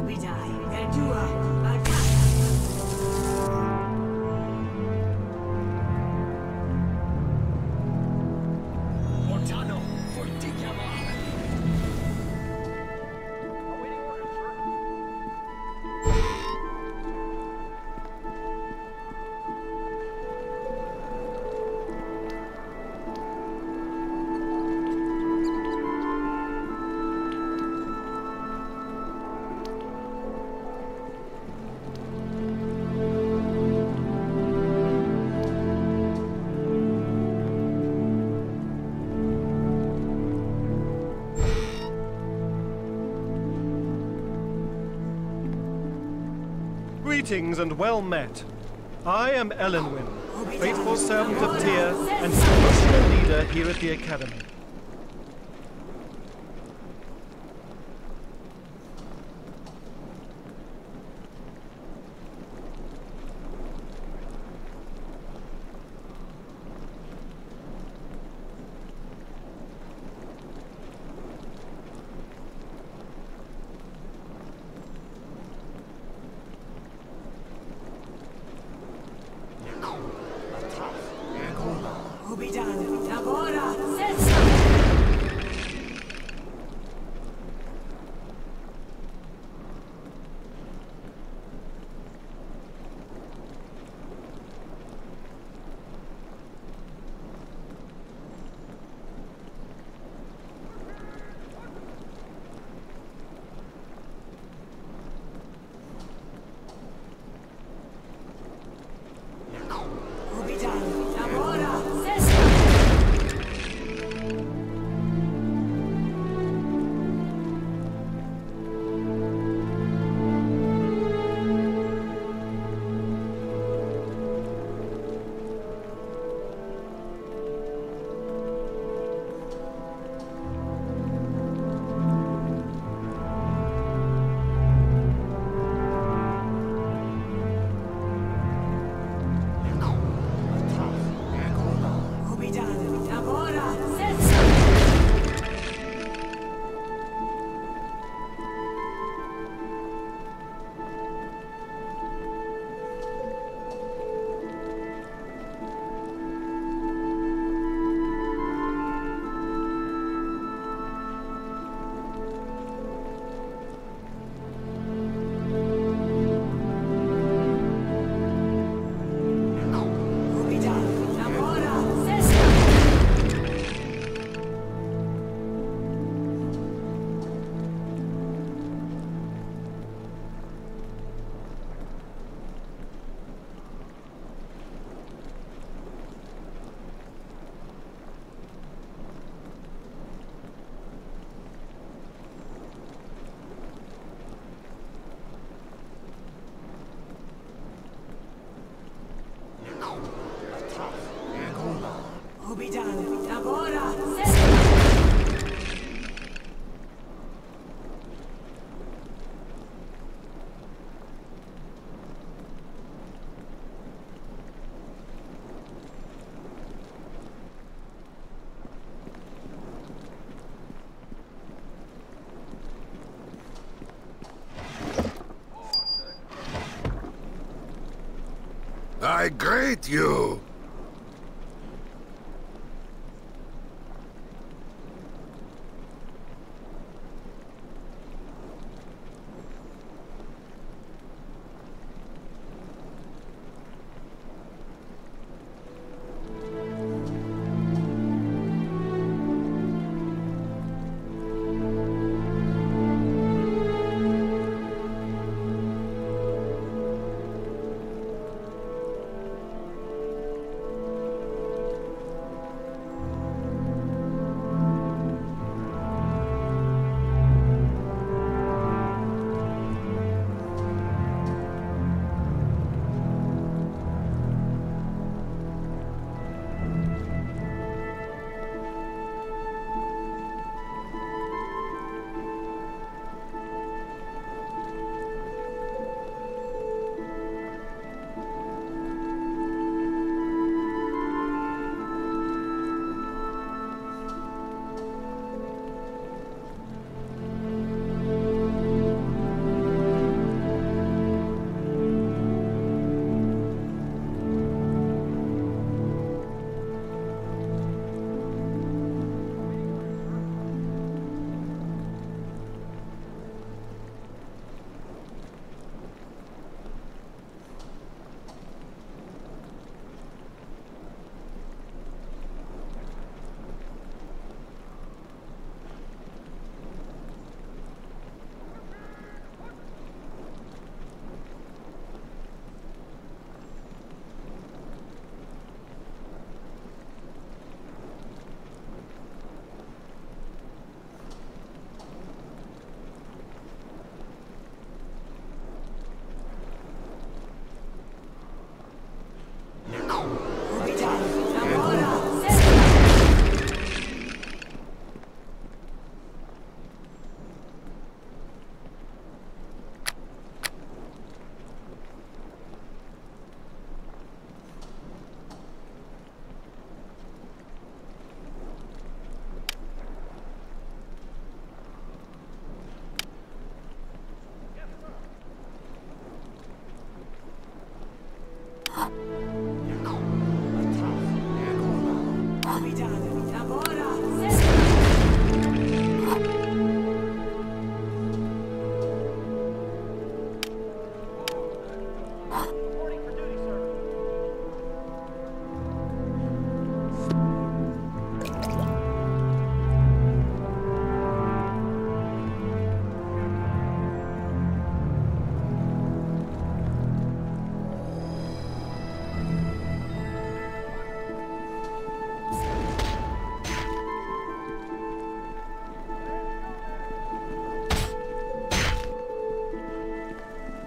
Mortano, fortichiamo! Awaiting orders, sir. Greetings and well met. I am Elenwyn, faithful servant of Tyr and devotional leader here at the Academy. I greet you!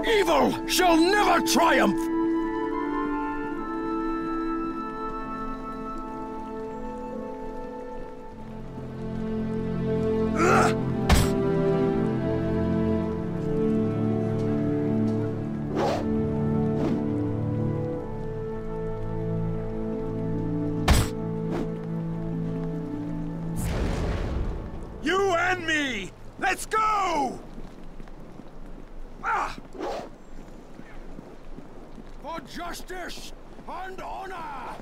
Evil shall never triumph! You and me! Let's go! Ah! For justice and honor!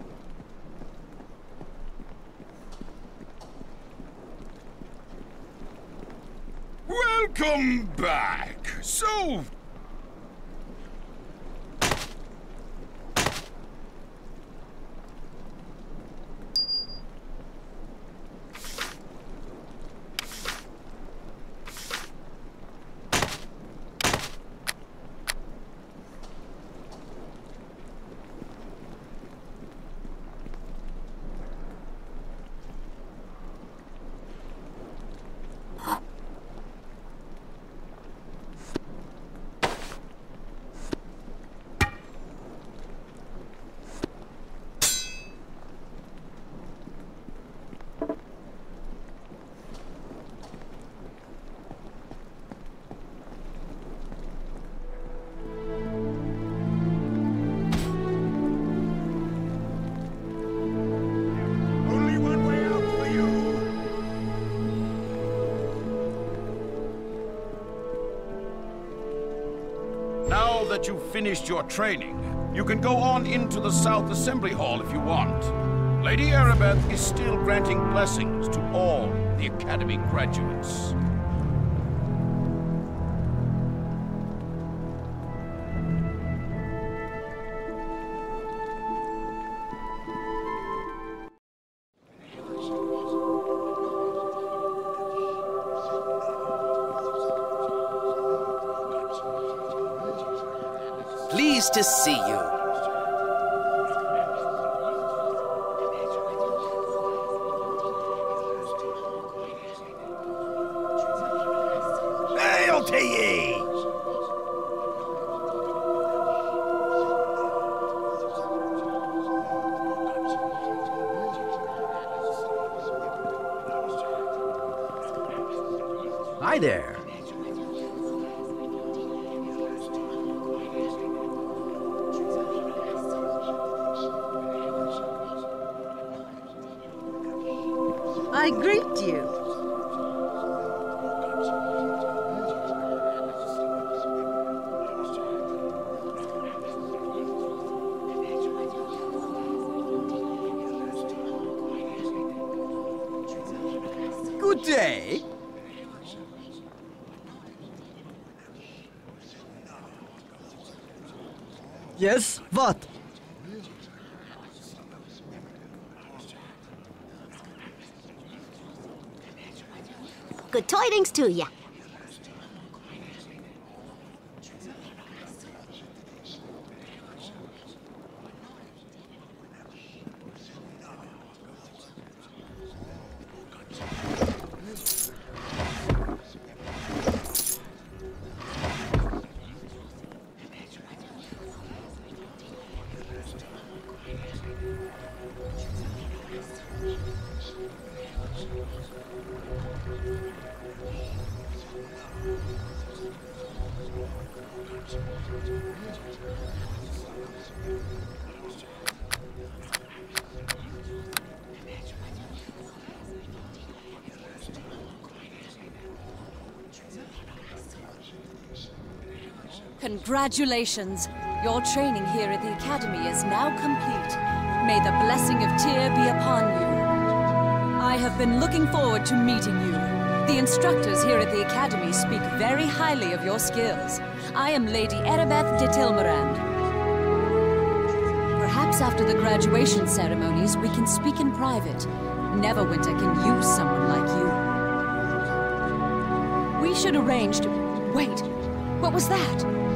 Welcome back! So... Now that you've finished your training, you can go on into the South Assembly Hall if you want. Lady Erebeth is still granting blessings to all the Academy graduates. Pleased to see you. Hail to ye! Hi there. I greet you. Good day. Yes, what? Good tidings to you. Congratulations! Your training here at the Academy is now complete. May the blessing of Tyr be upon you. I have been looking forward to meeting you. The instructors here at the Academy speak very highly of your skills. I am Lady Erebeth de Tilmarand. Perhaps after the graduation ceremonies, we can speak in private. Neverwinter can use someone like you. We should arrange to... Wait, what was that?